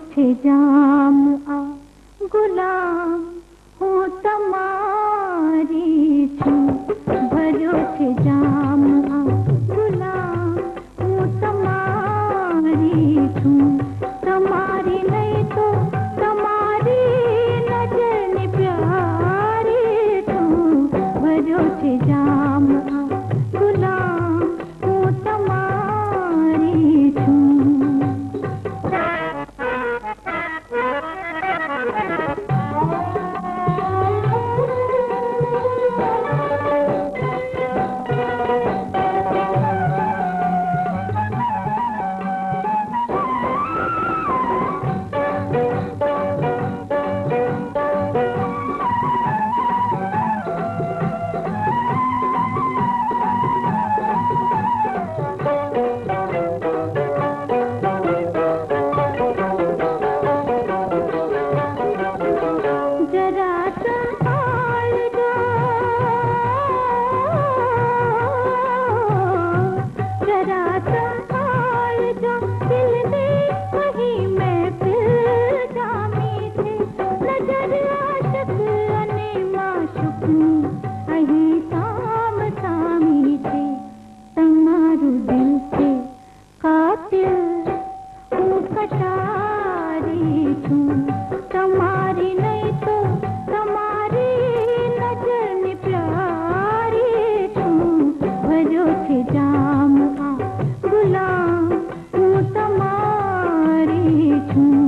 छे जाम आ गुलाम हूँ तमारी छूं भर्यो छे जाम आ गुलाम हूँ तमारी छूं तमारी नहीं तो तमारी नजर ने प्यारी छूं भर्यो छे जाम आ गुलाम हूँ तमारी छूं। तमारी नहीं तो तमारी नजर में प्यारी छूं भर्यो छे जाम आ गुलाम हूँ तमारी छूं।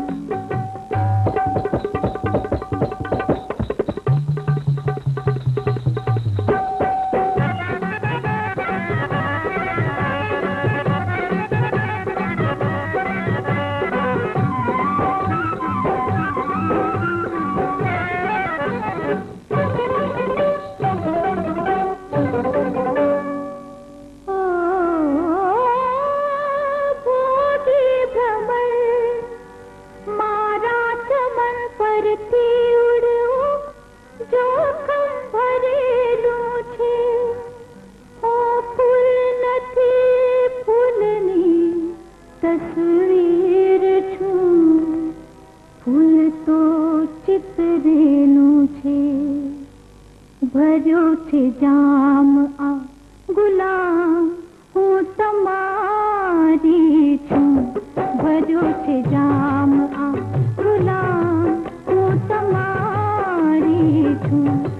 तस्वीर छूं फूल तो चितरेलू छे भर्यो छे जाम आ गुलाम हूँ तमारी छूं भर्यो छे जाम आ गुलाम हूँ तमारी छूं।